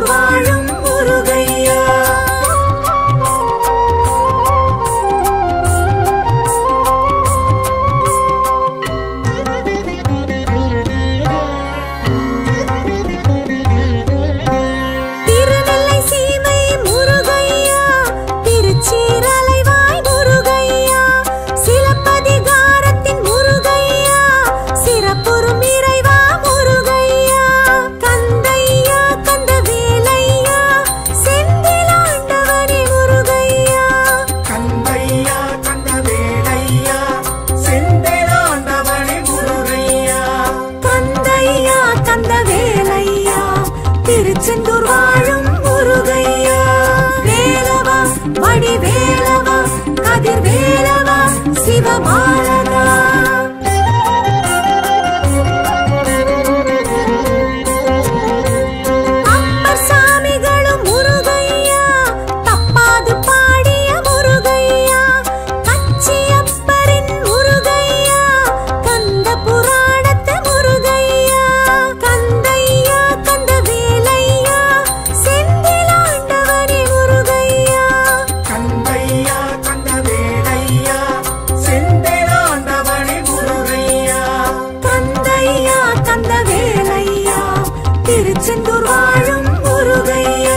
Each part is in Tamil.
திருச்செந்தூர் வாழும் முருகையா. திருநெல்லை சீமை முருகையா, திருச்சீரலைவாய் முருகையா, சிலப்பதிகாரத்தின் முருகையா, சிறப்புறும் இறைவா முருகையா. கந்தையா கந்தவேலையா, செந்திலாண்டவனே முருகையா. கந்தையா கந்தவேலையா, செந்திலாண்டவனே முருகையா. கந்தையா கந்தவேலையா, திருச்செந்தூர் வாழும் முருகையா. வேலவா வடிவேலவா, கதிர்வேலவா, சிவபாலகா. அப்பர் சாமிகளும் முருகையா, தப்பாது பாடிய முருகையா. கச்சியப்பரின் முருகையா, கந்த புராணத்து முருகையா. கந்தையா கந்தவேலையா, செந்திலாண்டவனே முருகையா. கந்தையா கந்தவேலையா, செந்திலாண்டவனே முருகையா. கந்தையா கந்தவேலையா, திருச்செந்தூர் வாழும் முருகையா.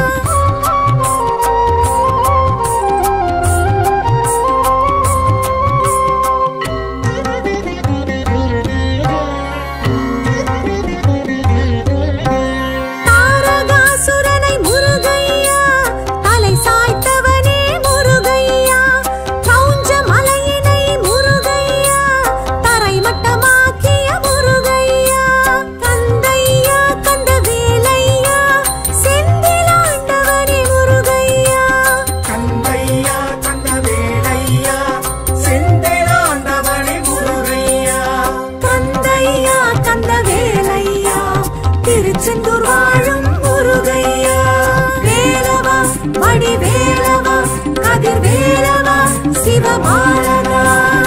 தாரகாசுரனை முருகையா, தலை சாய்த்தவனே முருகையா. கிரௌஞ்ச மலையினை முருகையா, தரைமட்டமாக்கிய முருகையா. கந்தையா கந்தவேலையா, செந்திலாண்டவனே முருகையா. கந்தையா கந்தவேலையா, செந்திலாண்டவனே முருகையா. கந்தையா கந்தவேலையா, திருச்செந்தூர் வாழும் முருகையா. வேலவா வடிவேலவா, கதிர்வேலவா, சிவபாலகா.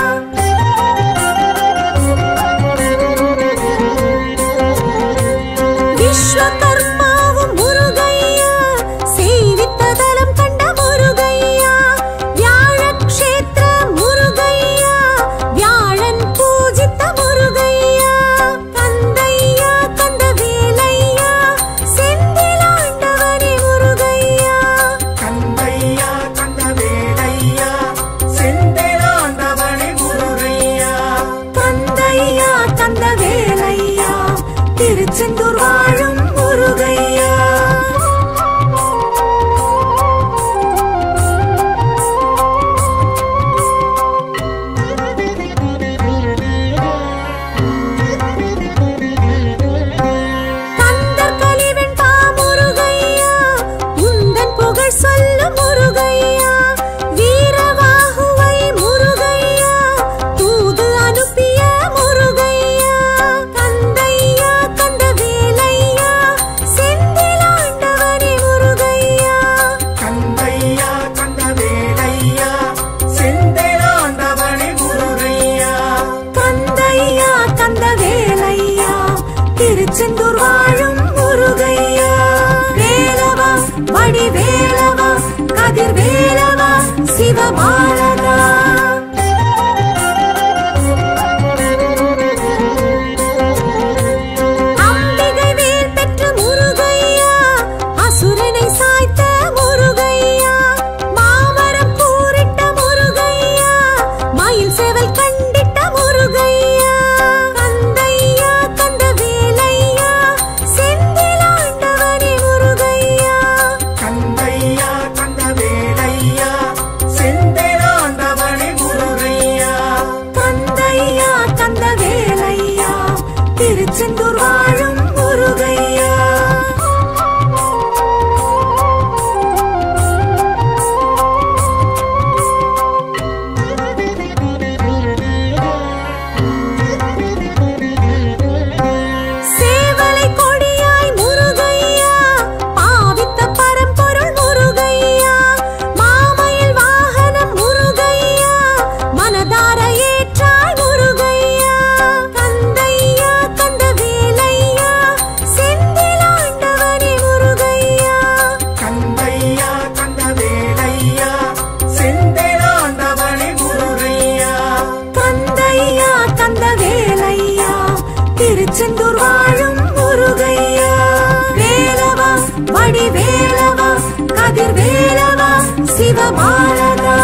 விஸ்வகர்மாவும் முருகையா, செய்வித்ததலம் கண்ட முருகையா. வியாழக்ஷேத்திர முருகையா, வியாழன் பூஜித்த முருகையா. கந்தையா கந்தவேலையா, செந்திலாண்டவனே முருகையா. கந்தையா கந்தவேலையா, செந்திலாண்டவனே முருகையா. கந்தையா கந்தவேலையா, திருச்செந்தூர் வாழும் முருகையா. கந்தர் கலிவெண்பா முருகையா, உந்தன் புகழ் சொல்லும் முருகையா. வீரவாகுவை முருகையா, தூது அனுப்பிய முருகையா. கந்தையா கந்தவேலையா, செந்திலாண்டவனே முருகையா. கந்தையா கந்தவேலையா, செந்திலாண்டவனே முருகையா. கந்தையா கந்தவேலையா, திருச்செந்தூர் வாழும் முருகையா. வேலவா வடிவேலவா, கதிர்வேலவா, சிவபாலகா. அம்பிகை வேல் பெற்ற முருகையா, அசுரனை சாய்த்த முருகையா. மாமரம் கூறிட்ட முருகையா, மயில் சேவல் கண்டிட்ட முருகையா. கந்தையா கந்தவேலையா, செந்திலாண்டவனே முருகையா. கந்தையா கந்தவேலையா, செந்திலாண்டவனே வடிவேலவா கதிர்வேலவா சிவபாலகா.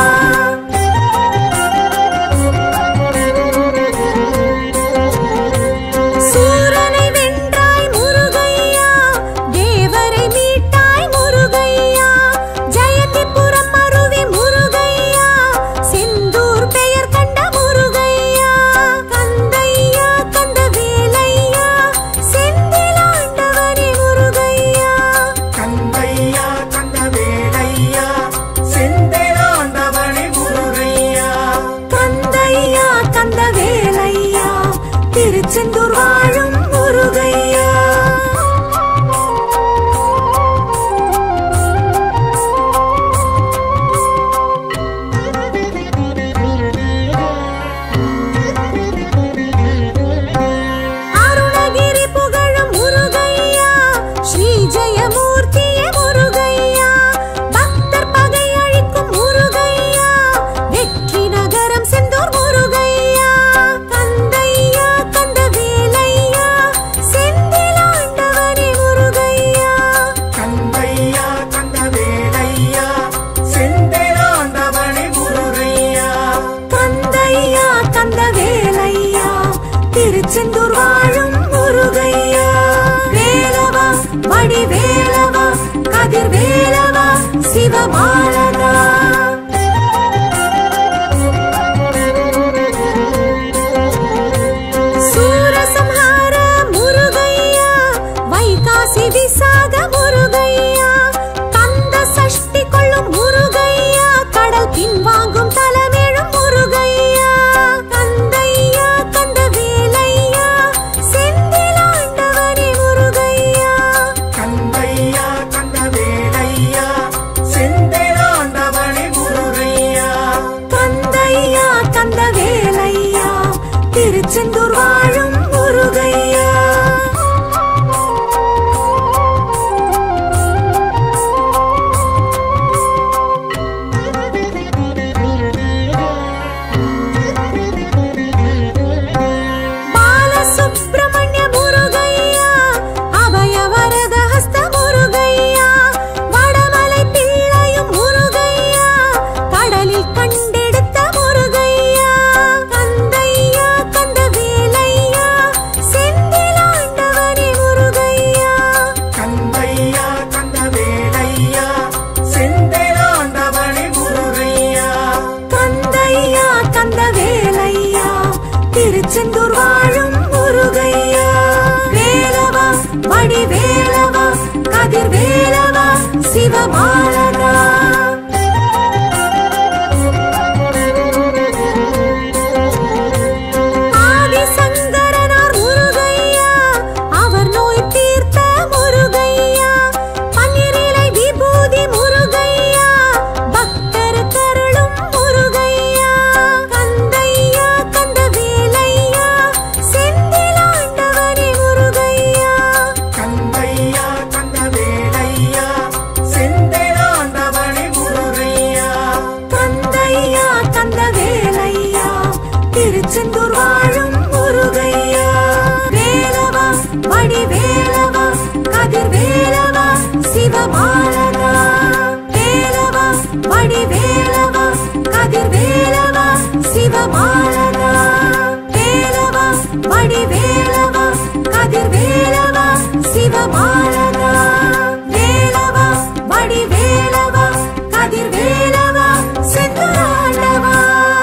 சூரனை வென்றாய் முருகையா, தேவரை மீட்டாய் முருகையா, ஜெயந்திபுரம் அருவி முருகையா, செந்தூர் பெயர் கண்ட முருகையா, கந்தையா கந்தவேலையா, செந்திலாண்டவனே முருகையா. கந்தையா கந்தவேலையா, செந்திலாண்டவனே முருகையா. கந்தையா கந்தவேலையா, திருச்செந்தூர் வாழும் முருகையா. அருணகிரி புகழும் முருகையா, ஸ்ரீ ஜெயமூர்த்தியே முருகையா, பக்தர் பகை அழிக்கும் முருகையா, வெற்றி நகரம் செந்தூர் முருகையா. கந்தையா கந்தவேலையா, செந்திலாண்டவனே முருகையா. கந்தையா கந்தவேலையா, செந்திலாண்டவனே முருகையா. கந்தையா கந்தவேலையா, திருச்செந்தூர் வாழும் முருகையா. வேலவா வடிவேலவா கதிர்வேலவா சிவபாலகா. சூரசம்ஹார முருகையா, வைகாசி விசாக முருகையா, கந்த சஷ்டி கொள்ளும் முருகையா, கடல் பின்வாங்கும் தலமேழும் முருகையா. கந்தையா கந்தவேலையா, செந்திலாண்டவனே முருகையா. கந்தையா கந்தவேலையா, செந்திலாண்டவனே முருகையா. கந்தையா கந்தவேலையா, திருச்செந்தூர் வாழும் முருகையா. பாலசுப்ரமணிய முருகையா, அபயவரத ஹஸ்த முருகையா, வடமலை பிள்ளையும் முருகையா, கடலில் கண்டெடுத்த முருகையா. கந்தையா கந்தவேலையா, செந்திலாண்டவனே முருகையா. கந்தையா கந்தவேலையா, செந்திலாண்டவனே முருகையா. கந்தையா கந்தவேலையா, திருச்செந்தூர் வாழும் முருகையா. வேலவா வடிவேலவா கதிர்வேலவா சிவபாலகா. ஆதிசங்கரனார் முருகையா, அவர் நோய் தீர்த்த முருகையா, பன்னிரிலை விபூதி முருகையா, பக்தர் கருளும் முருகையா. கந்தையா கந்தவேலையா, செந்திலாண்டவனே முருகையா. கந்தையா கந்தவேலையா, செந்திலாண்டவனே முருகையா. கந்தையா கந்தவேலையா, திருச்செந்தூர் வாழும் முருகையா. வேலவா வடிவேலவா கதிர்வேலவா சிவபாலகா. வேலவா வடிவேலவா கதிர்வேலவா சிவபாலகா. வேலவா வடிவேலவா கதிர்வேலவா சிவபாலகா. வேலவா வடிவேலவா கதிர்வேலவா செந்தூராண்டவா.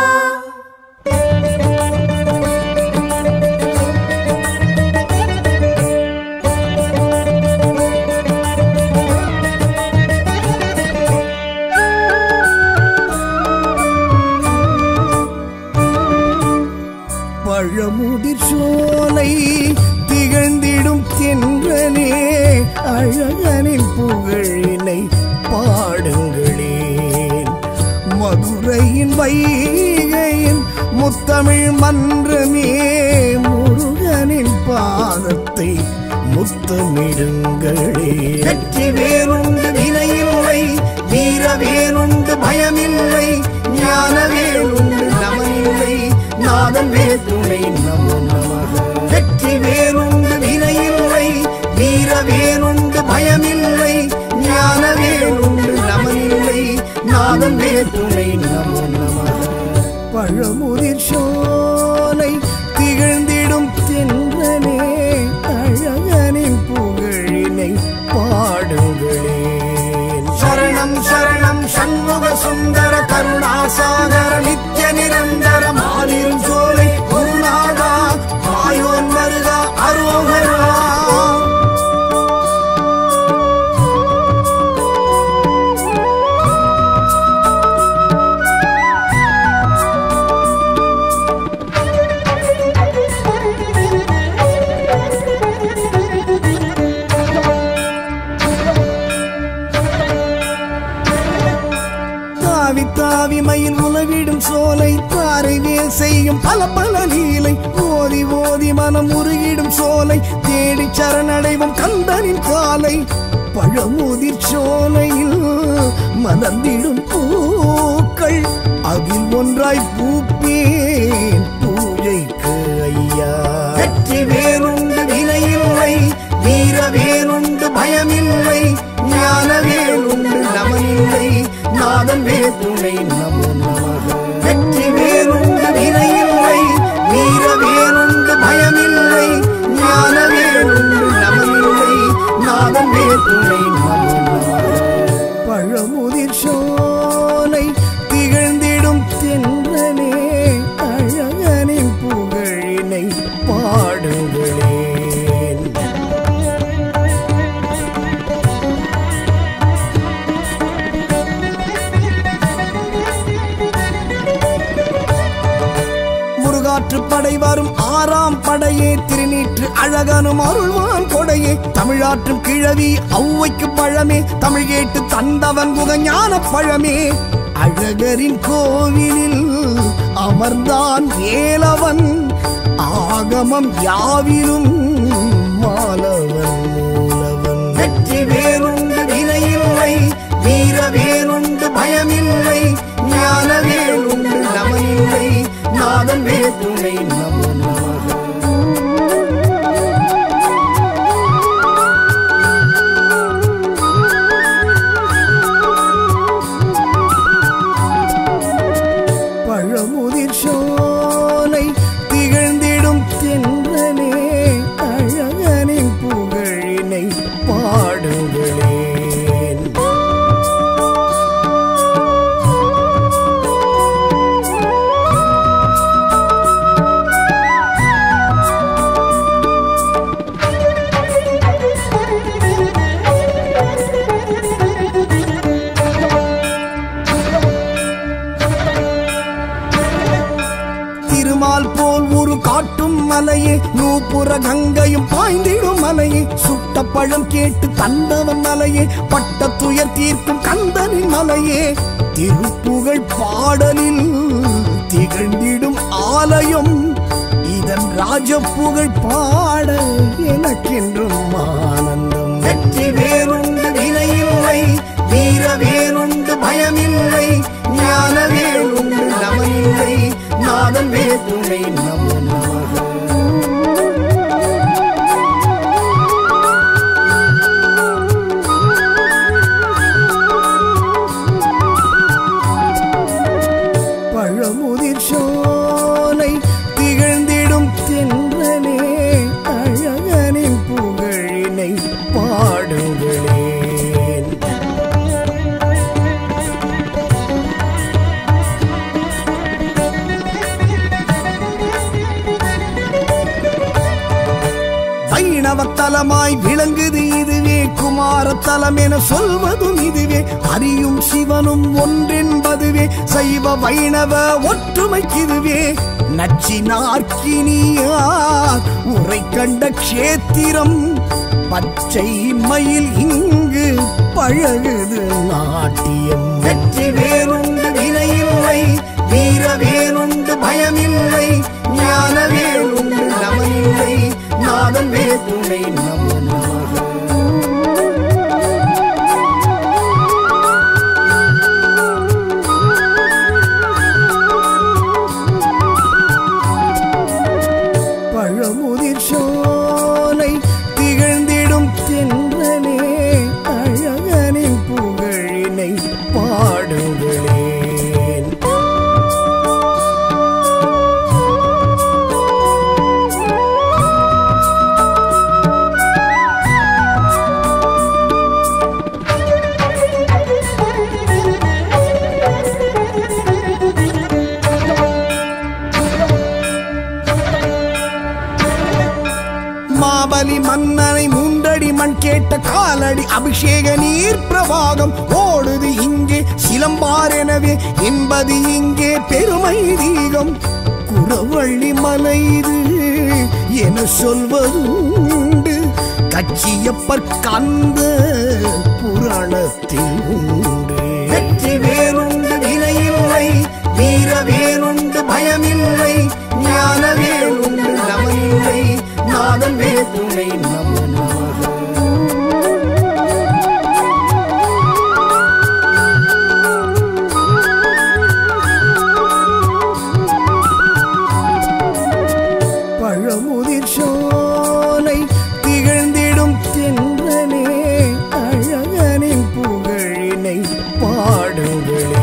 பழமுதிர் சோலை திகழ்ந்திடும் தென்றலே, அழகனின் புகழினை பாடுங்களேன். மதுரையின் வைகையின் முத்தமிழ் மன்றமே, முருகனின் பாதத்தை முத்தமிடுங்களே. வெற்றி வேறுண்டு வினையில்லை, வீர வேறுண்டு பயமில்லை, ஞான வேறுண்டு நமனில்லை, நாதன் வேறு துணை நமோ நமக. வெற்றி வேறுண்டு வினையில்லை, வீர வேறுண்டு பயமில்லை, துணை நமோ நமः. பழமுதிர் சோலை திகழ்ந்திடும் தென்றலே அழகனின் புகழினை பாடுங்களே. சரணம் சரணம் சண்முக சுந்தர கருணாசாகர நித்ய நிரந்தர மாலிரும் சோலை குருநாதா மாயோன் மருகா அரோகரா. தாவிமயில் உலவிடும் சோலை தாரைவே செய்யும் பல பல லீலை ஓதி ஓதி மனம் உருகிடும் சோலை தேடி சரணடைவும் கந்தனின் காலை. பழமுதிர் சோலையில் மலர்ந்திடும் பூக்கள் அதில் ஒன்றாய் பூப்பேன் பூஜைக்கு ஐயா. வெற்றி வேறுண்டு வினையில்லை வீர வேறுண்டு பயமில்லை ஞான வேறுண்டு நமனில்லை நாதன் வேதுணை நமோ நமः. வெற்றி வேறுண்டு வினையில்லை வீர வேறுண்டு பயமில்லை ஞான வேறுண்டு நமனில்லை நாதன் வேதுணை நமோ நமः. பழமுதிர் சோலை திகழ்ந்திடும் தென்றலே அழகனின் புகழினை பாடுங்களே. படை வரும் ஆறாம் படையே திருநீற்று அழகனும் அருள்வான் கொடையே தமிழாற்றும் கிழவி ஔவைக்கு பழமே தமிழ் கேட்டு தந்தவன் குகஞான பழமே. அழகரின் கோவிலில் அமர்ந்தான் வேலவன் ஆகமம் யாவிலும் மாலவன் மூலவன். வெற்றி வேறுண்டு வினையில்லை வீர வேறுண்டு பயமில்லை ஞான வேறுண்டு நமனில்லை நாதன் வேதுணை நமோ நமः. பழமுதிர் சோலை திகழ்ந்திடும் தென்றலே அழகனின் புகழினை பாடுங்களே. மலையே நூப்புற கங்கையும் பாய்ந்திடும் மலையே சுட்ட பழம் கேட்டு தந்தவன் மலையே பட்ட துயர் தீர்க்கும் கந்தனின் மலையே திருப்புகழ் பாடலில் திகழ்ந்திடும் ஆலயம் இதன் ராஜப்புகழ் பாட எனக்கென்றும் ஆனந்தம். வெற்றி வேறுண்டு வினையில்லை வீர வேறுண்டு பயமில்லை ஞான வேறுண்டு நமனில்லை நாதன் வேதுணை நமோ நமः. பழமுதிர் சோலை திகழ்ந்திடும் தென்றலே அழகனின் புகழினை பாடுங்களே. வைணவத்தலமாய் விளங்குது இதுவே குமாரத்தலம் என சொல்வதும் இதுவே அறியும் சிவனும் ஒன்றென்பதுவே சைவ வைணவ ஒற்றுமைக்குதுவே நச்சினார்க்கினியார் உரை கண்ட க்ஷேத்திரம் பச்சை மயில் இங்கு பழகுது நாட்டியம். வெற்றி வேறுண்டு வினையில்லை வீர வேறுண்டு பயமில்லை ஞான வேறுண்டு நமனில்லை நாதன் வேதுணை நமோ நமः. பழமுதிர் சோலை திகழ்ந்திடும் தென்றலே அழகனின் புகழினை கோடி அபிஷேக நீர் பிரவாகம் ஓடுது இங்கே சிலம்பார் எனவே என்பது இங்கே பெருமை தீகம் குறவள்ளி மலை இது என சொல்வதுண்டு கச்சியப்பர் கந்த புராணத்தில் உண்டு வெற்றி வேறுண்டு வினையில்லை வீர வேறுண்டு பயமில்லை ஞான வேறுண்டு நமனில்லை நாதன் வேற்றுமை நமனாக பழமுதிர் சோலை திகழ்ந்திடும் தென்றலே அழகனின் புகழினை பாடுங்களேன்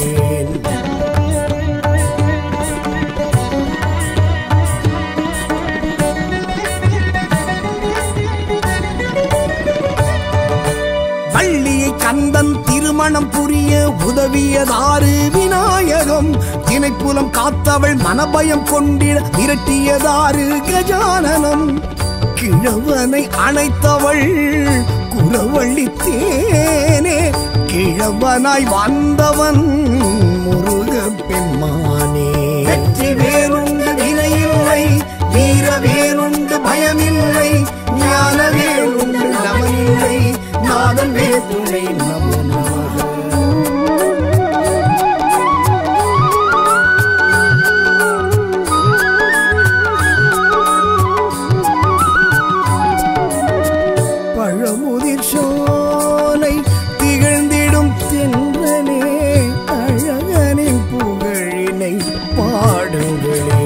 வள்ளியை கந்தன் திருமணம் புரிய உதவியதாறு விநாயகம் திணைப்புலம் காத்தவள் மனபயம் கொண்டிட விரட்டியதாறு கஜானனம் கிழவனை அணைத்தவள் குறவள்ளி தேனே கிழவனாய் வந்தவன் முருக பெம்மானே வெற்றி வேறுண்டு வினையில்லை வீர வேறுண்டு பயமில்லை ஞான வேறுண்டு நமனில்லை நாதன் வேற்றுமை நமனாக பழமுதிர் சோலை திகழ்ந்திடும் தென்றலே அழகனின் புகழினை பாடுங்களேன்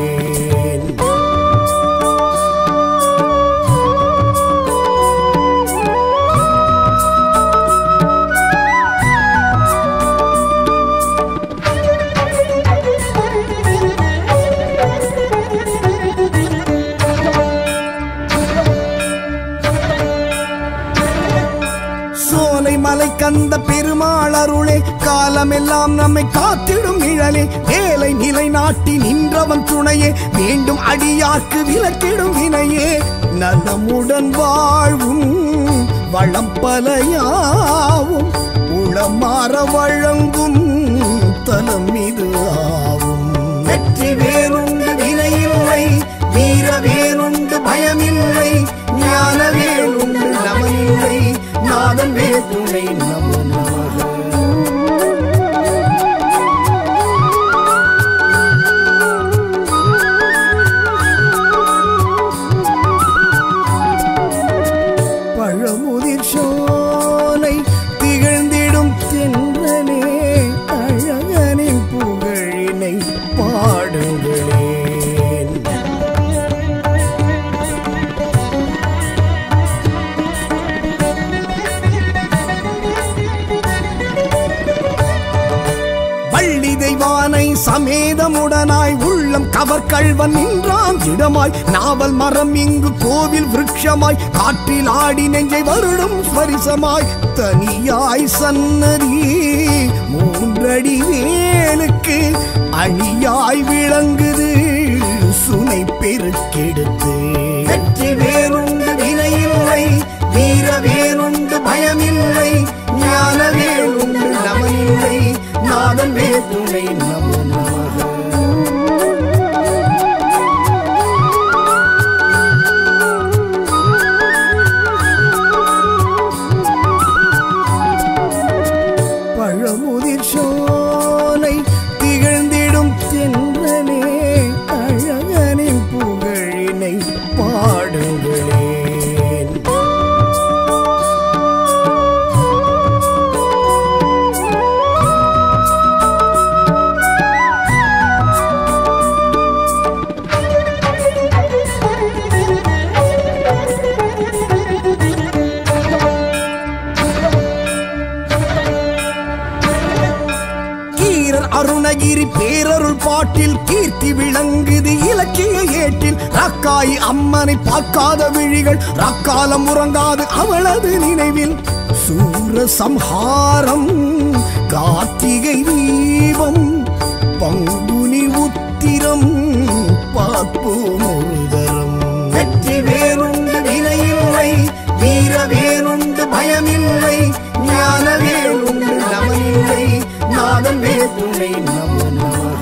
மலை கந்த பெருமாள் அருளே காலமெல்லாம் நம்மை காத்திடும் நிழலே வேலை நிலை நாட்டி நின்றவன் துணையே வேண்டும் அடியார்க்கு விலக்கிடும் வினையே நலமுடன் வாழ்வும் வளம் பலையாவும் உளமாற வழங்கும் தலம் இது ஆவும் வெற்றி வேறுண்டு வினையில்லை வீர வேறுண்டு பயமில்லை ஞான வேறுண்டு நமனில்லை நாதன் வேற்றுமை நமனாக பழமுதிர் சோலை திகழ்ந்திடும் தென்றலே அழகனின் புகழினை பாடுங்களேன் தெய்வானை சமேதமுடனாய் உள்ளம் கவர்கள்வன் நின்றான் திடமாய் நாவல் மரம் இங்கு கோவில் விருட்சமாய் காற்றில் ஆடி நெஞ்சை வருடும் ஸ்வரிசமாய் தனியாய் சன்னதி மூன்றடி வேலுக்கு அணியாய் விளங்குது சுனை பெருக்கெடுத்து வெற்றி வேறுண்டு வினையில்லை வீர வேறுண்டு பயமில்லை ஞான வேறுண்டு நமனில்லை நாதன் வேற்றுமை நமனாக பழமுதிர் சோலை திகழ்ந்திடும் தென்றலே அழகனின் புகழினை பாடுங்களேன் அருணகிரி பேரருள் பாட்டில் கீர்த்தி விளங்குது இலக்கிய ஏட்டில் ராக்காயி அம்மனை பார்க்காத விழிகள் ராக்காலம் உறங்காது அவளது நினைவில் சூர சம்ஹாரம் கார்த்திகை தீபம் பங்குனி உத்திரம் பார்ப்போம் ஒரு தரம் வெற்றி வேறுண்டு வினையில்லை வீர வேறுண்டு பயமில்லை இல்லை ஞானவேல் உண்டு நமனில்லை நாதன் வேல் துணை நம நமக.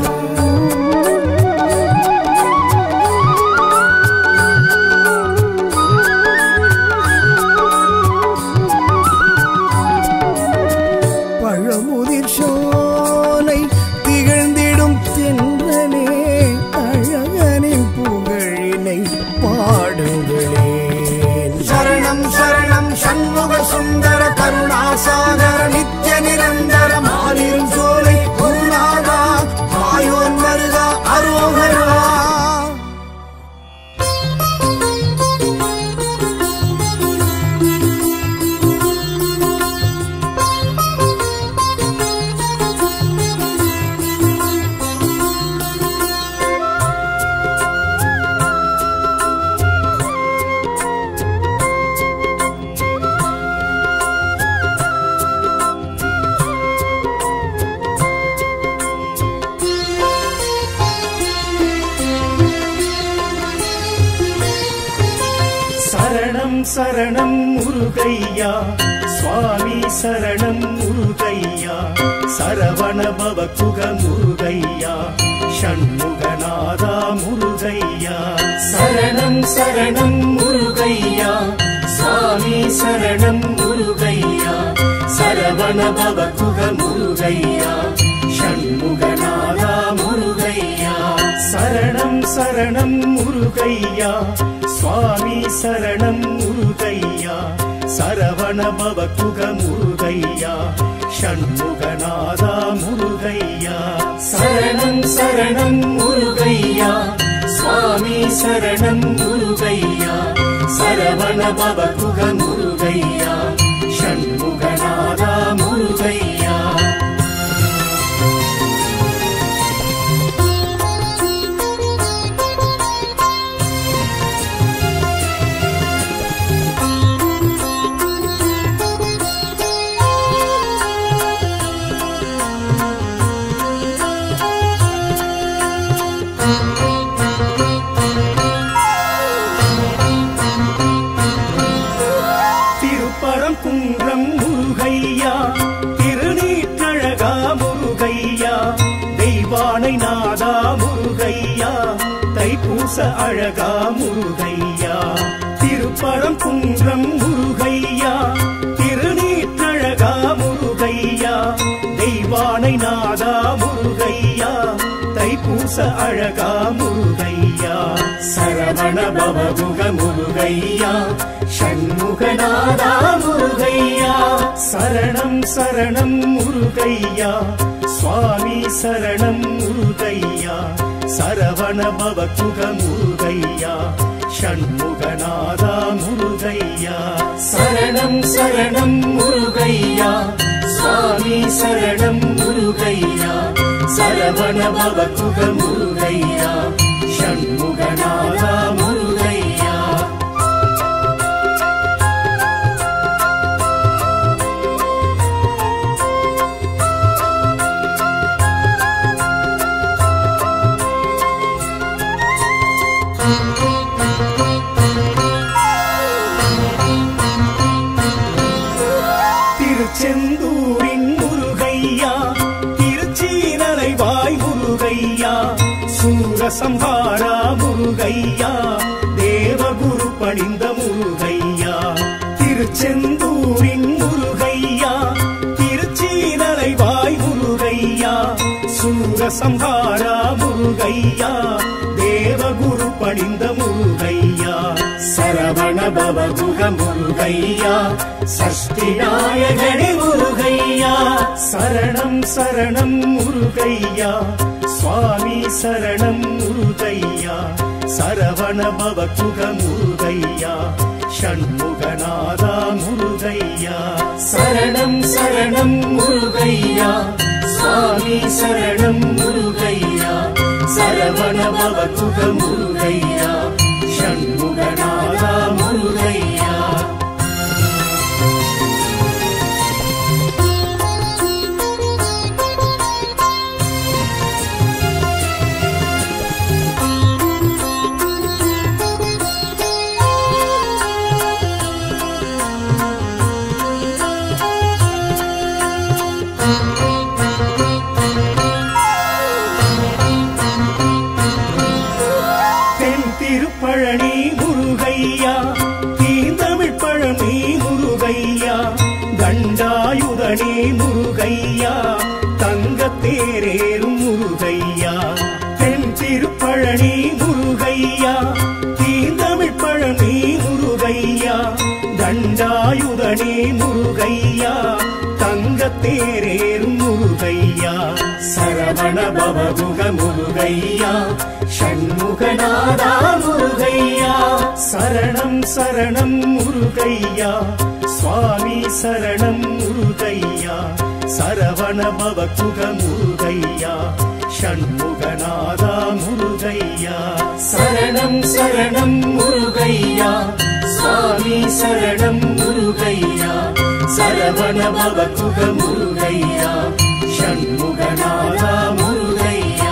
பழமுதிர் சோலை திகழ்ந்திடும் தென்றலே அழகனின் புகழினை பாடுங்களே. சரணம் சரணம் சண்முக சுந்தர கருணாசாகர நித்ய நிரந்தர மாலிரும் சோலை குருநாதா மாயோன் மருகா அரோகரா. சரணம் சரணம் முருகையா சுவாமி சரணம் முருகையா சரவண பவகுக முருகையா ஷண்முகநாதா முருகையா. சரணம் சரணம் முருகையா சுவாமி சரணம் முருகையா சரவண பவகுக முருகையா ஷண்முகநாதா முருகையா. சரணம் சரணம் முருகையா சுவாமி சரணம் முருகையா சரவண பவகுக முருகையா ஷண்முகநாதா முருகையா. சரணம் சரணம் முருகையா சுவாமி சரணம் முருகையா சரவண பவகுக முருகையா ஷண்முகநாதா முருகையா. திருப்பரங்குன்றம் முருகையா திருநீற்றழகா முருகையா தெய்வானை நாதா முருகையா தைப்பூச அழகா முருகையா. திருப்பரங்குன்றம் முருகையா திருநீற்றழகா முருகையா தெய்வானை நாதா முருகையா தைப்பூச அழகா முருகையா. சரவண பவகுக முருகையா ஷண்முகநாதா முருகையா. சரணம் சரணம் முருகையா சுவாமி சரணம் முருகையா சரவண பவகுக முருகையா ஷண்முகநாதா முருகையா. சரணம் சரணம் முருகையா சுவாமி சரணம் முருகையா சரவண பவகுக முருகையா ஷண்முகநாதா முருகையா. திருச்செந்தூரின் முருகையா திருச்சீனலைவாய் முருகையா சூரசம்ஹாரா முருகையா தேவகுரு பணிந்த முருகையா. திருச்செந்தூரின் முருகையா திருச்சீனலைவாய் முருகையா சூரசம்ஹாரா முருகையா தேவகுரு பணிந்த முருகையா. சரவண பவகுக முருகையா சஷ்டிநாயகனே முருகையா. சரணம் சரணம் முருகையா சுவாமி சரணம் முருகையா சரவண பவகுக முருகையா ஷண்முகநாதா முருகையா. சரணம் சரணம் முருகையா சுவாமி சரணம் முருகையா சரவண பவகுக முருகையா ஷண்முகநாதா முருகையா. முருகையா தங்கத்தேரேறும் முருகையா தென் திருப்பழனி முருகையா தீந்தமிழ் பழனி முருகையா தண்டாயுதனே முருகையா தங்கத்தேரேறும் முருகையா சரவண பவகுக முருகையா ஷண்முகநாதா முருகையா சரணம் சரணம் முருகையா சுவாமி சரணம் முருகையா சரவண பவகுக முருகையா ஷண்முகநாதா முருகையா சரணம் சரணம் முருகையா சுவாமி சரணம் முருகையா சரவண பவகுக முருகையா ஷண்முகநாதா முருகையா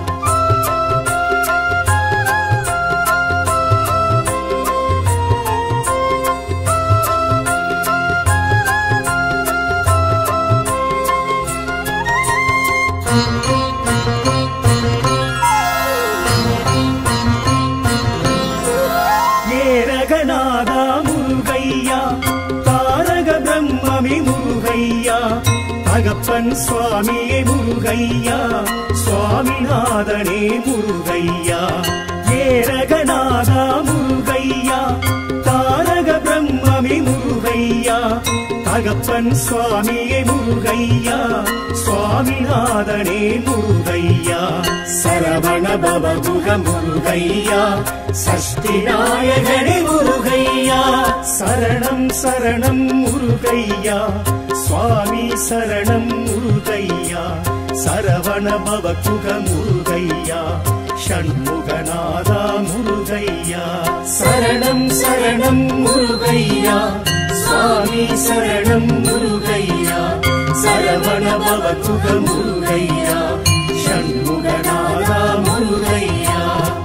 ஏரகநாதா முருகையா தாரக பிரம்மமே முருகையா தகப்பன் சுவாமியே முருகையா சுவாமிநாதனே முருகையா ஏரகநாதா முருகையா தாரக பிரம்மமே முருகையா தகப்பன் சுவாமியே முருகையா சுவாமிநாதனே முருகையா சரவண பவகுக முருகையா சஷ்டி நாயகனே முருகையா சரணம் சரணம் முருகையா சுவாமி சரணம் முருகையா சரவண பவகுக முருகையா ஷண்முகநாதா முருகையா சரணம் சரணம் முருகையா சுவாமி சரணம் முருகையா சரவண பவகுக முருகையா ஷண்முகநாதா முருகையா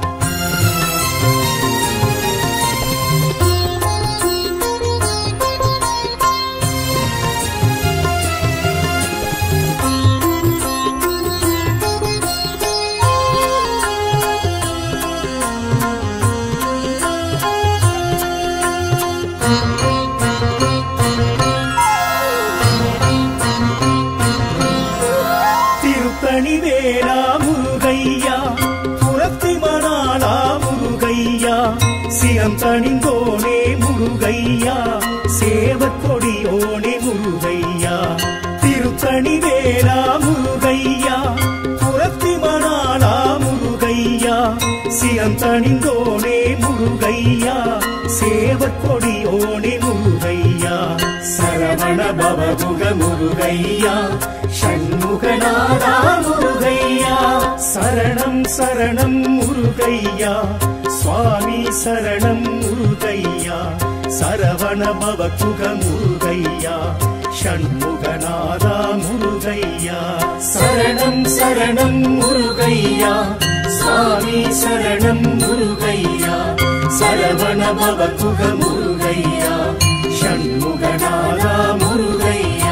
திருத்தணிவேலா முருகையா புறத்தி மணாலா முருகையா சிரம் தணிந்தோனே முருகையா சேவற்கொடியோனே முருகையா திருத்தணிவேலா முருகையா புறத்தி மணாலா முருகையா சிரம் தணிந்தோனே முருகையா சேவற்கொடியோனே முருகையா சரவண பவகுக முருகையா ஷண்முகநாதா முருகையா சரணம் சரணம் முருகையா சுவாமி சரணம் முருகையா சரவண பவகுக முருகையா ஷண்முகநாதா முருகையா சரணம் சரணம் முருகையா சுவாமி சரணம் முருகையா சரவண பவகுக முருகையா ஷண்முகநாதா முருகையா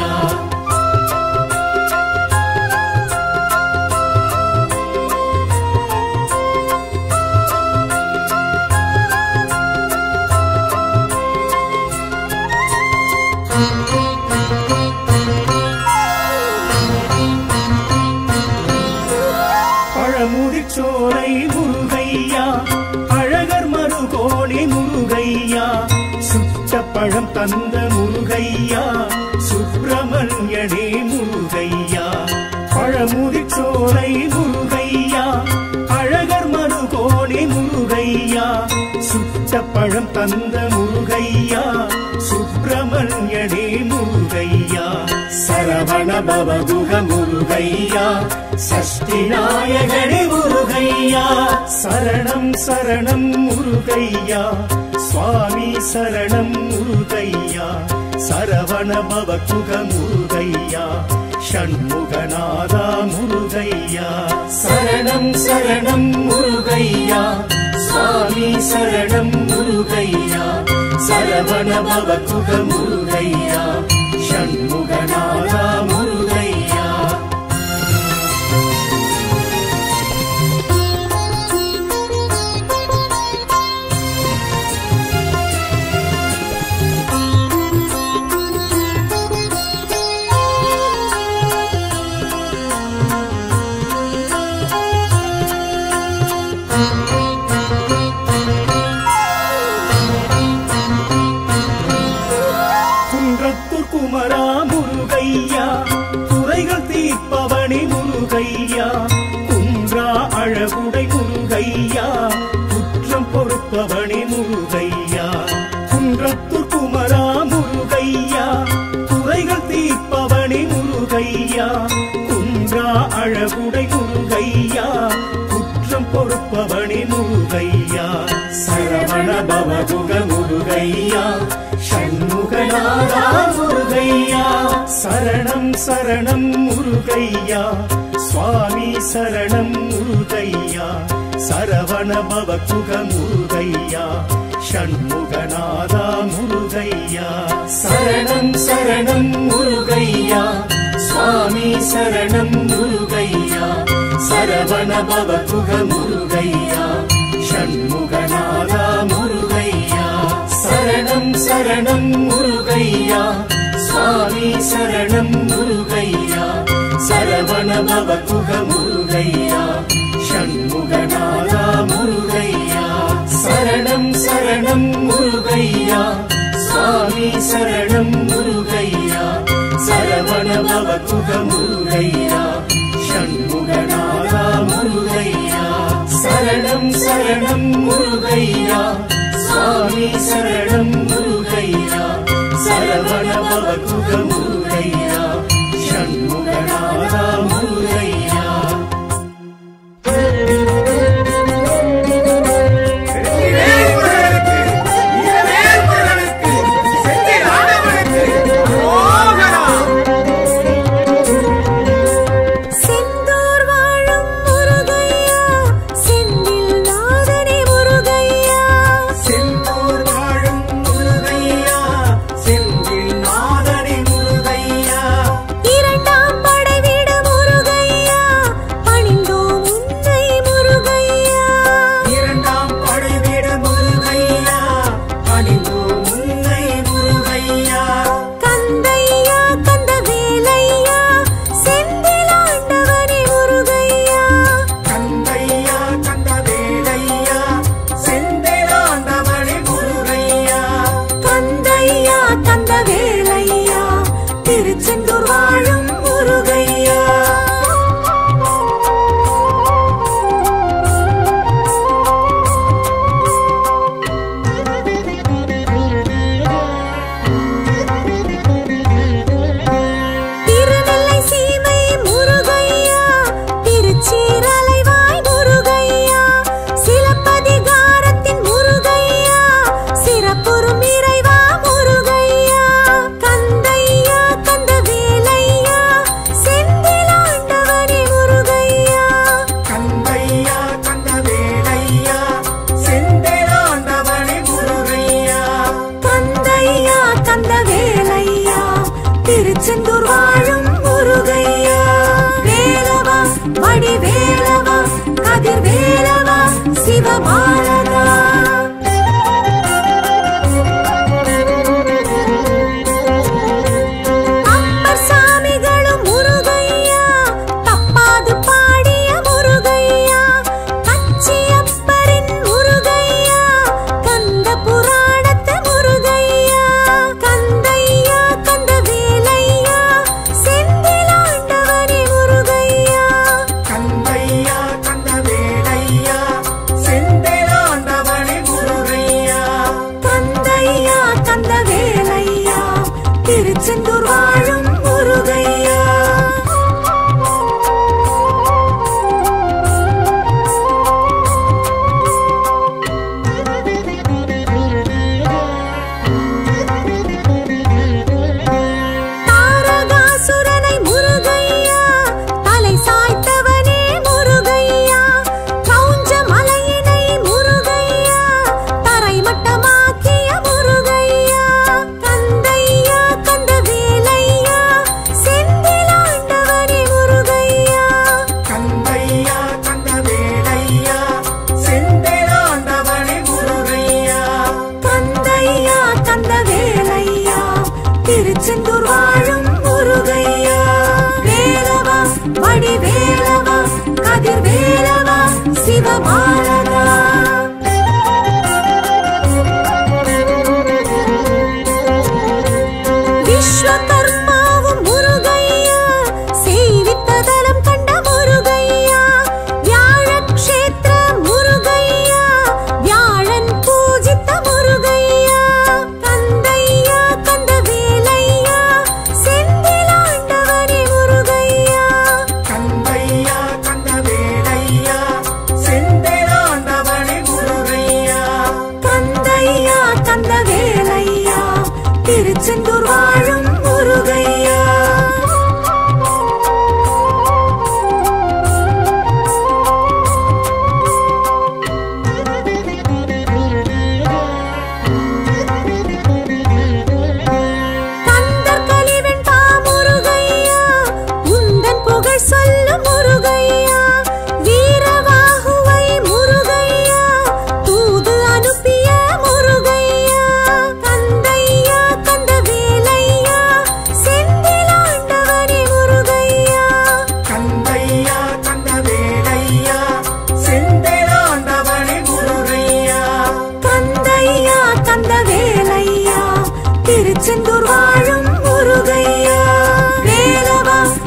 பழமுதிர்ச்சோலை முருகையா அழகர் மருகோணி முருகையா சுட்ட பழம் தந்த முருகையா சுப்பிரமணியனே முருகையா பழமுதிர்ச்சோலை முருகையா அழகர் மருகோணி முருகையா சுட்ட பழம் தந்த முருகையா சுப்பிரமணியனே முருகையா சரவண பவகுக முருகையா சஷ்டி நாயகனே முருகையா சரணம் சரணம் முருகையா சுவாமி சரணம் முருகையா சரவண பவகுக முருகையா ஷண்முகநாதா முருகையா சரணம் சரணம் முருகையா சுவாமி சரணம் முருகையா சரவண பவகுக முருகையா ஷண்முகநாதா முருகையா குறைகள் தீர்ப்பவனே முருகையா குன்றா அழகுடை முருகையா குற்றம் பொறுப்பவனே முருகையா குன்றத்தூர் குமரா முருகையா குறைகள் தீர்ப்பவனே முருகையா குன்றா அழகுடை முருகையா குற்றம் பொறுப்பவனே முருகையா சரவண பவகுக முருகையா ஷண்முகநாதா முருகையா சரணம் சரணம் முருகையா சுவாமி சரணம் முருகையா சரவண பவகுக முருகையா ஷண்முகநாதா முருகையா சரணம் சரணம் முருகையா சுவாமி சரணம் முருகையா சரவண பவகுக முருகையா ஷண்முகநாதா முருகையா சரணம் சரணம் முருகையா சுவாமி சரணம் முருகையா சரவண பவகுக முருகையா ஷண்முகநாதா முருகையா சரணம் சரணம் முருகையா சுவாமி சரணம் முருகையா சரவண பவகுக முருகையா ஷண்முகநாதா முருகையா சரணம் சரணம் முருகையா சுவாமி சரணம் முருகையா சரவண பவகுக முருகையா ஷண்முகநாதா முருகையா செந்தூர் வாழும் முருகையா செந்தில் நாதனே முருகையா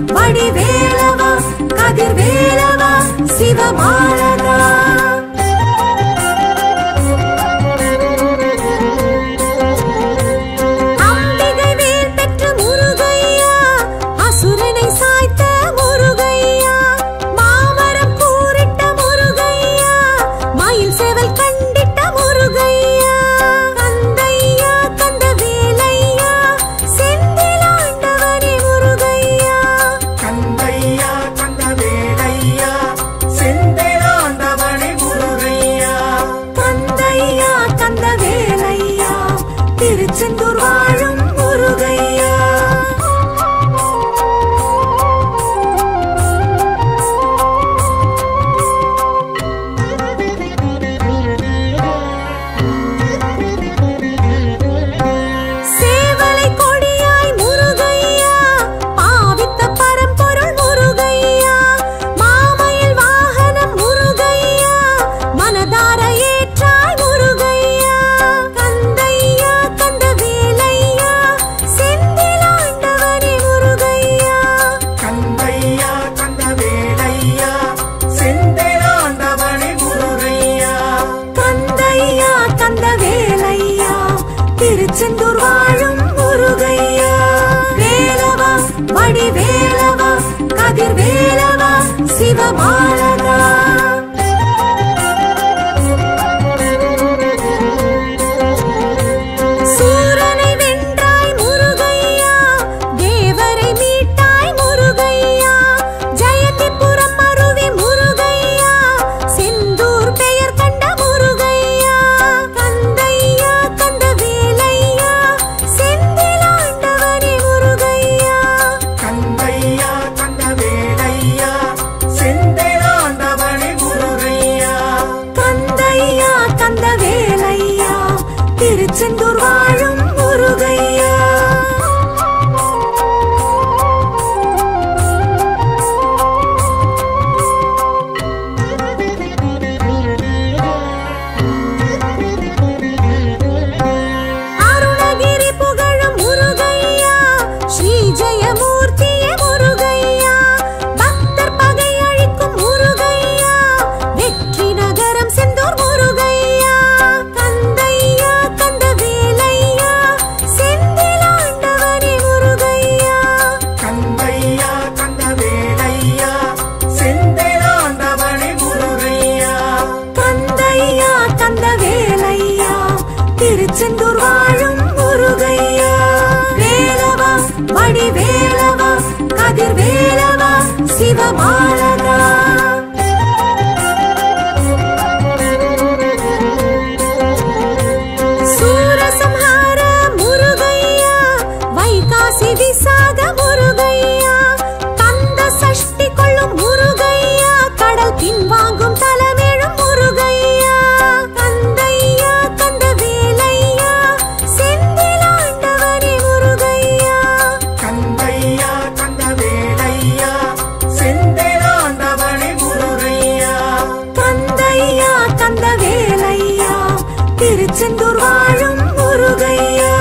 வடிவேலவா கதிர்வேலவா சிவபாலகா. அம்பிகை வேல் பெற்ற முருகையா அசுரனை சாய்த்த முருகையா மாமரம் கூறிட்ட முருகையா மயில் சேவல் கண்டிட்ட முருகையா கந்தையா கந்தவேலையா செந்திலாண்டவனே முருகையா. கந்தையா கந்தவேலையா செந்திலாண்டவனே முருகையா. கந்தையா கந்தவேலையா திருச்செந்தூர் வாழும் முருகையா. சேவலை கொடியாய் முருகையா பாவித்த பரம்பொருள் முருகையா மாமயில் வாகனம் முருகையா மனதார ஏற்றாய் முருகையா. கந்தையா கந்தவேலையா செந்திலாண்டவனே முருகையா. கந்தையா கந்தவேலையா செந்திலாண்டவனே முருகையா. கந்தையா கந்தவேலையா திருச்செந்தூர் வாழும் முருகையா. வேலவா வடிவேலவா கதிர்வேலவா சிவபாலகா. சூரனை வென்றாய் முருகையா தேவரை மீட்டாய் முருகையா ஜெயந்திபுரம் அருவி முருகையா செந்தூர் பெயர் கண்ட முருகையா. கந்தையா கந்தவேலையா செந்திலாண்டவனே முருகையா. கந்தையா கந்தவேலையா செந்திலாண்டவனே முருகையா. கந்தையா கந்தவேலையா திருச்செந்தூர் வாழும் முருகையா. அருணகிரி புகழும் முருகையா ஸ்ரீ ஜெயமூர்த்தியே முருகையா பக்தர் பகை அழிக்கும் முருகையா வெற்றி நகரம் செந்தூர் முருகையா. கந்தையா கந்தவேலையா செந்திலாண்டவனே முருகையா. கந்தையா கந்தவேலையா செந்திலாண்டவனே முருகையா. கந்தையா கந்தவேலையா திருச்செந்தூர் வாழும் முருகையா. வேலவா வடிவேலவா கதிர்வேலவா சிவபாலகா. சூரசம்ஹார முருகையா வைகாசி விசாக முருகையா கந்த சஷ்டி கொள்ளும் முருகையா கடல் பின்வாங்கும் தலமேழும் முருகையா. கந்தையா கந்தவேலையா செந்திலாண்டவனே முருகையா. கந்தையா கந்தவேலையா செந்திலாண்டவனே முருகையா. கந்தையா கந்தவேலையா திருச்செந்தூர் வாழும் முருகையா.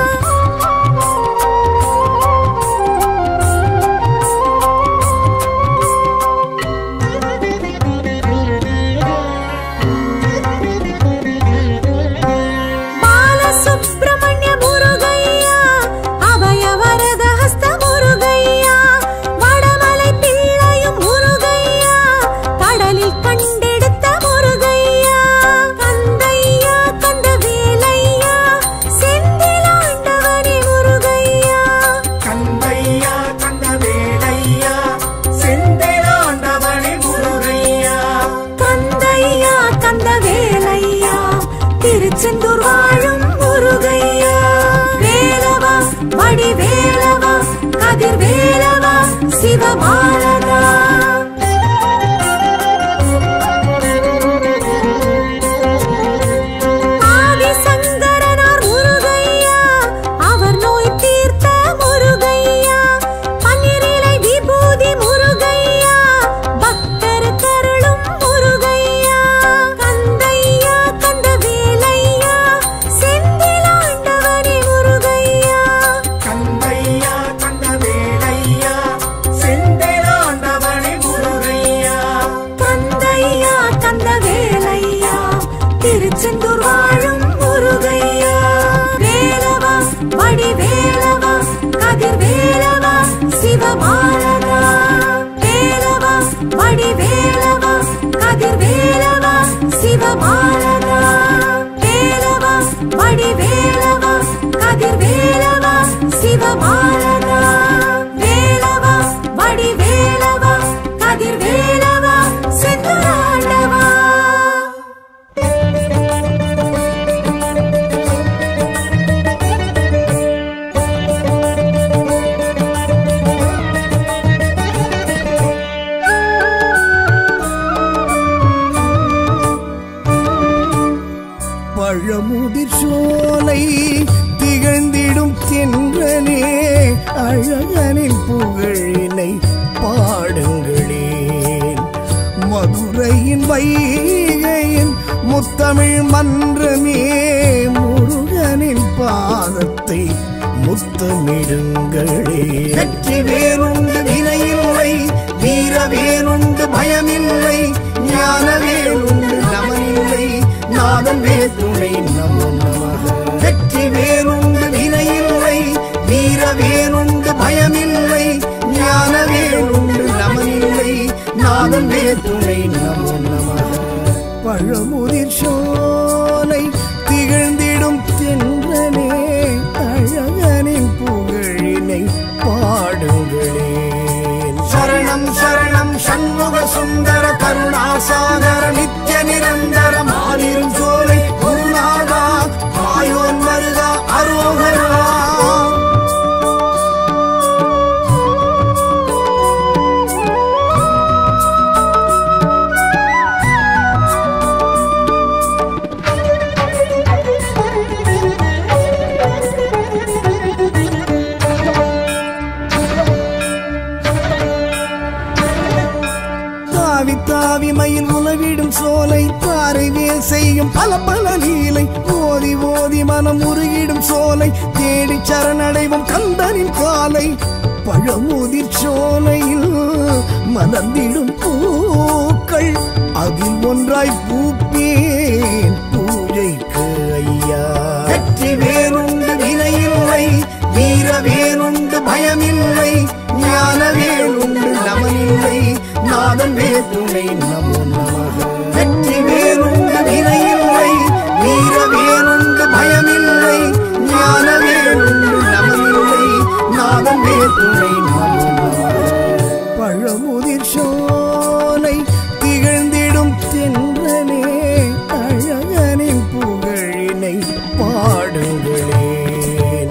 பாலசுப்ரமணிய முருகையா அபயவரத ஹஸ்த முருகையா வடமலை பிள்ளையும் முருகையா கடலில் கண்டெடுத்த முருகையா. கந்தையா கந்தவேலையா செந்திலாண்டவனே முருகையா. கந்தையா கந்தவேலையா செந்திலாண்டவனே முருகையா. கந்தையா கந்தவேலையா திருச்செந்தூர் வாழும் முருகையா. வேலவா வடிவேலவா கதிர்வேலவா சிவபாலகா. ஆதிசங்கரனார் முருகையா அவர் நோய் தீர்த்த முருகையா பன்னிரிலை விபூதி முருகையா பக்தர் கருளும் முருகையா. கந்தையா கந்தவேலையா செந்திலாண்டவனே முருகையா. கந்தையா கந்தவேலையா செந்திலாண்டவனே புகழினை பாடுங்களேன். மதுரையின் வைகையின் முத்தமிழ் மன்றமே முருகனின் பாதத்தை முத்தமிடுங்களே. வெற்றி வேறுண்டு வினையில்லை, வீர வேறுண்டு பயமில்லை, ஞான வேறுண்டு நமனில்லை, நாதன் வேத்துணை நமோ நமக. வெற்றி வேறுண்டு வினையில்லை, வீர வேறுண்டு பயமில்லை, ஞான வேறுண்டு நமனில்லை, நாதன் வேத்துணை நமோ நமக. பழமுதிர் சோலை திகழ்ந்திடும் தென்றலே அழகனின் புகழினை பாடுங்களேன். சரணம் சரணம் சண்முக சுந்தர கருணாசாகர நித்ய நிரந்தர மாலிரும் சோலை குருநாதா மாயோன் மருகா அரோகரா. தாவி மயில் உலவிடும் சோலை தாரைவேல் செய்யும் பல பல லீலை ஓதி ஓதி மனம் உருகிடும் சோலை தேடி சரணடைவும் கந்தனின் காலை. பழமுதிர் சோலையில் மலர்ந்திடும் பூக்கள் அதில் ஒன்றாய் பூப்பேன் பூஜைக்கு ஐயா. வெற்றி வேறுண்டு வினையில்லை, வீர வேறுண்டு பயமில்லை, ஞான வேறுண்டு நமனில்லை, நாதன் வேத்துணை நமோ நமக. வெற்றி வேறுண்டு வினையில்லை, வீர வேறுண்டு பயமில்லை, ஞான வேறுண்டு நமனில்லை, நாதன் வேத்துணை நமோ நமக. பழமுதிர் சோலை திகழ்ந்திடும் தென்றலே அழகனின் புகழினை பாடுங்களேன்.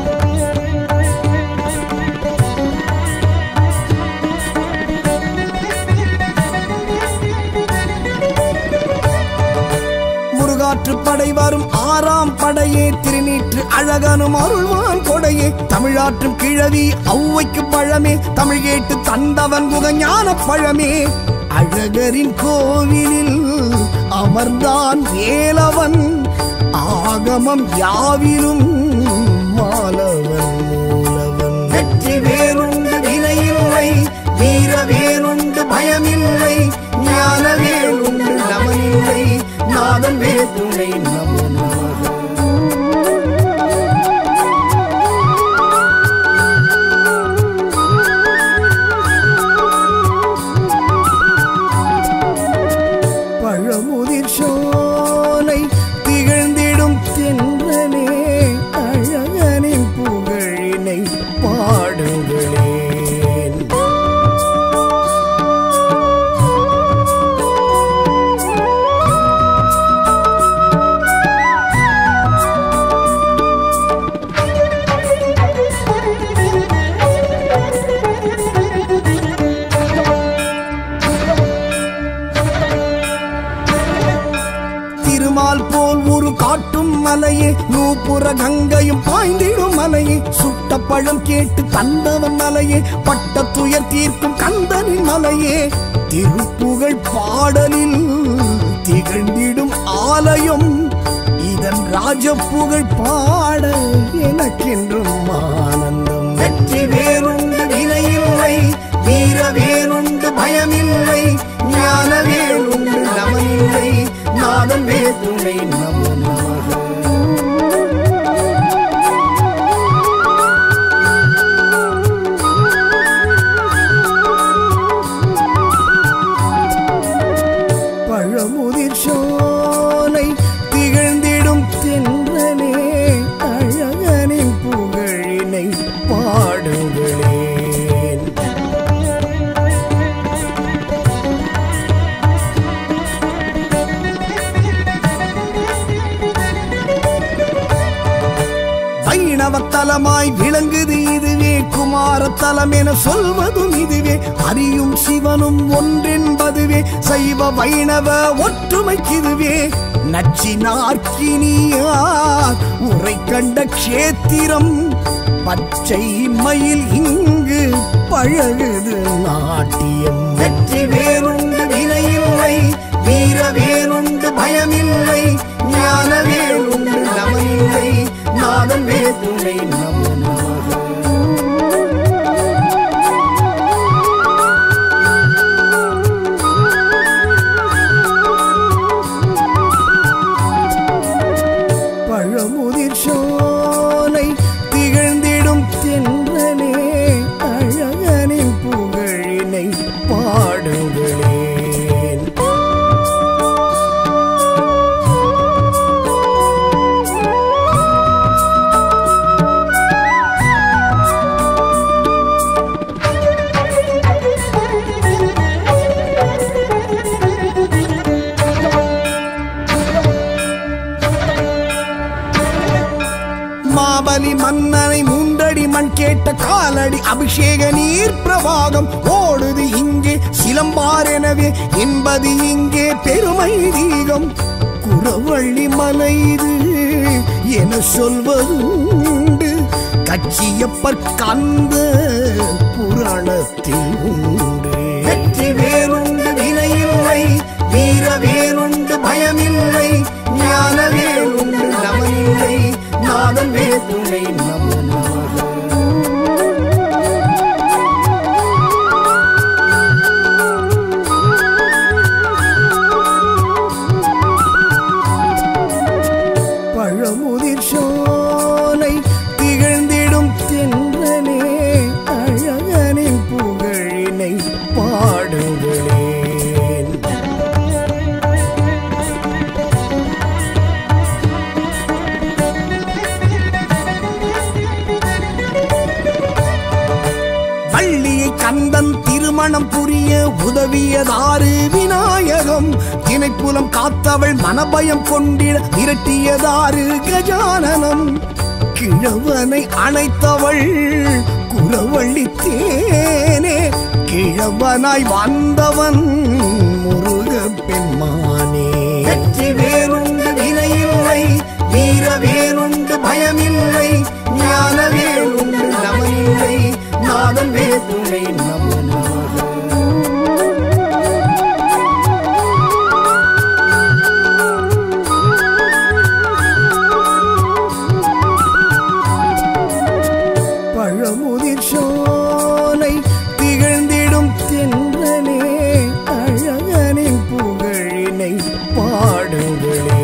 முருகாற்று படை வரும் ஆறாம் படையே திருநீற்று அழகனும் அருள்வான் கொடையே தமிழாற்றும் கிழவி ஔவைக்கு பழமே தமிழ் கேட்டு தந்தவன் முகஞான பழமே. அழகரின் கோவிலில் அமர்ந்தான் வேலவன் ஆகமம் யாவிலும் மாலவன் மூலவன். வெற்றி வேறுண்டு வினையில்லை, வீர வேறுண்டு பயமில்லை, ஞான வேறுண்டு நமனில்லை, நாதன் வேத்துணை நமோ நமக. பழமுதிர் சோலை திகழ்ந்திடும் தென்றலே அழகனின் புகழினை பாடுங்களேன். திருமால் போல் ஒரு காட்டும் மலையே நூப்புற கங்கையும் பாய்ந்திடும் மலையே சுட்ட பழம் கேட்டு தந்தவன் மலையே பட்ட துயர் தீர்க்கும் கந்தனின் மலையே. திருப்புகழ் பாடலில் திகழ்ந்திடும் ஆலயம் இதன் ராஜப்புகழ் பாட எனக்கென்றும் ஆனந்தம். வெற்றி வேறுண்டு வினையில்லை, வீர வேறுண்டு பயமில்லை, ஞான வேறுண்டு நமனில்லை, நாதன் வேத்துணை நமோ நமக. பழமுதிர் சோலை திகழ்ந்திடும் தென்றலே அழகனின் புகழினை பாடுங்களேன். வைணவத்தலமாய் விளங்குது இதுவே குமாரத்தலம் என சொல்வதும் இதுவே. அறியும் சிவனும் ஒன்றென்பதுவே சைவ வைணவ ஒற்றுமைக்கிதுவே. நச்சினார்க்கினியார் உரை கண்ட க்ஷேத்திரம் பச்சை மயில் இங்கு பழகுது நாட்டியம். வெற்றி வேறுண்டு வினையில்லை, வீர வேறுண்டு பயமில்லை, ஞான வேறுண்டு நமனில்லை, நாதன் வேதுணை நமனாக. பழமுதிர் சோலை திகழ்ந்திடும் தென்றலே, அழகனின் புகழினை பாடுங்களேன். மாபலி மன்னனை மூன்றடி மண் கேட்ட காலடி அபிஷேக நீர் பிரவாகம் ஓடுது இங்கே சிலம்பார் எனவே என்பது இங்கே பெருமை தீகம். குறவள்ளி மலை இது என சொல்வதுண்டு, கச்சியப்பர் கந்த புராணத்தில் உண்டு. வெற்றி வேறுண்டு வினையில்லை, வீர வேறுண்டு பயமில்லை, ஞான வேறுண்டு நமனில்லை, நாதன் வேதுணை நமனாக. பழமுதிர் சோலை திகழ்ந்திடும் தென்றலே, அழகனின் புகழினை பாடுங்களேன். வள்ளியை கந்தன் திருமணம் புரிய உதவியதாறு விநாயகம், திணைப்புலம் காத்தவள் மனபயம் கொண்டிட விரட்டியதாறு கஜானனம். கிழவனை அணைத்தவள் குறவள்ளி தேனே, கிழவனாய் வந்தவன் முருக பெண்மானே. வெற்றி வேறுண்டு வினையில்லை, வீர வேறுண்டு பயமில்லை, ஞான வேறுண்டு நமனில்லை, நாதன் வேதுணை நமனாக. பழமுதிர் சோலை திகழ்ந்திடும் தென்றலே, அழகனின் புகழினை பாடுங்களேன்.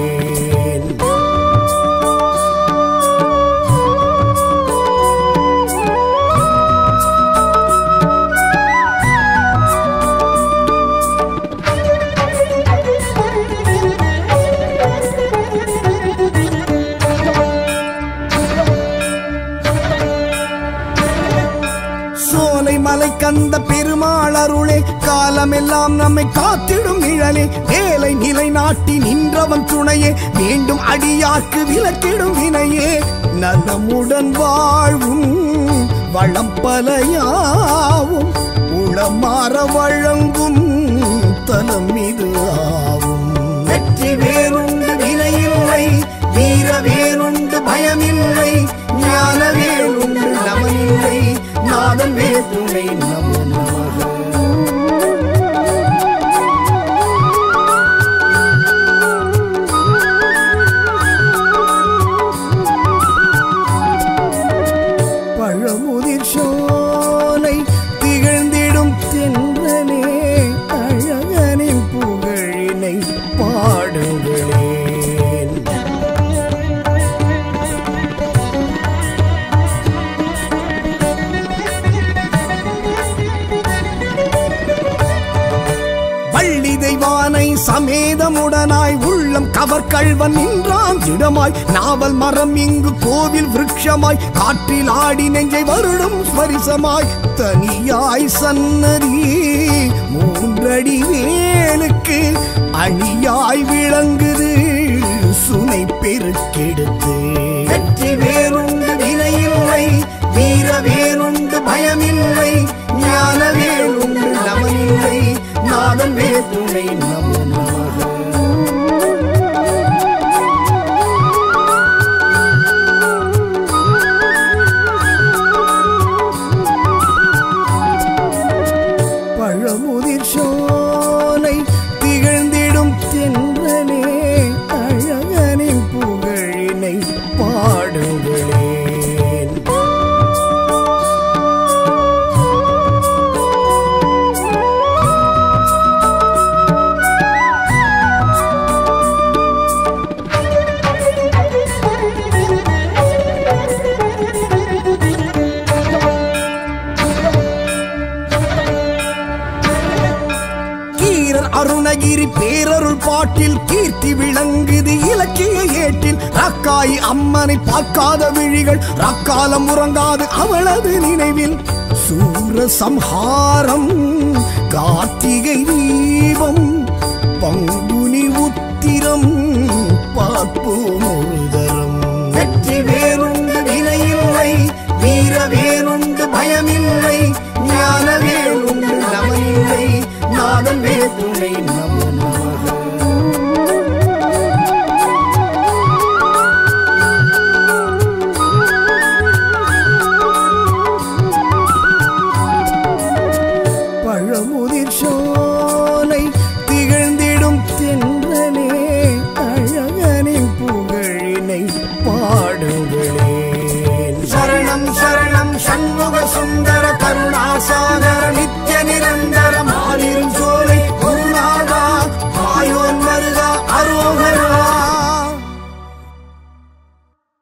சோலை மலை கந்த பெருமாள் அருளே, காலமெல்லாம் நம்மை காத்திடும் நிழலே, வேலை நிலை நாட்டி நின்றவன் துணையே, வேண்டும் அடியார்க்கு விலக்கிடும் வினையே, நலமுடன் வாழ்வும் வளம் பலையாவும் உளமாற வழங்கும் தலம் இது ஆவும். வெற்றி வேறுண்டு வினையில்லை, வீர வேறுண்டு பயமில்லை, ஞான வேறுண்டு நமனில்லை, நாதன் வேதுணை நமனாக. பழமுதிர் சோலை திகழ்ந்திடும் தென்றலே, அழகனின் புகழினை பாடுங்களேன். வள்ளி தெய்வானை சமேதமுடனாய் உள்ளம் கவர்கள்வன் நின்றான் திடமாய், நாவல் மரம் இங்கு கோவில் விருட்சமாய், காற்றில் ஆடி நெஞ்சை வருடும் ஸ்பரிசமாய், தனியாய் சன்னதி மூன்றடி வேலுக்கு அணியாய் விளங்குது சுனை பெருக்கெடுத்து. வெற்றி வேறுண்டு வினையில்லை, வீர வேறுண்டு பயமில்லை, ஞான வேறுண்டு நமனில்லை, நாதன் வேதுணை நமனாக. அருணகிரி பேரருள் பாட்டில் கீர்த்தி விளங்குது இலக்கிய ஏட்டில். ரக்காய் அம்மனை பார்க்காத விழிகள் ரக்காலம் உறங்காது அவளது நினைவில். சூர சம்ஹாரம் கார்த்திகை தீபம் பங்குனி உத்திரம் பார்ப்போம் ஒரு தரம். வெற்றி வேறுண்டு வினையில்லை வீர வேறுண்டு பயமில்லை ஞான வேறுண்டு நமனில்லை நாதன் வேற்றுணை நமோ நமக. பழமுதிர்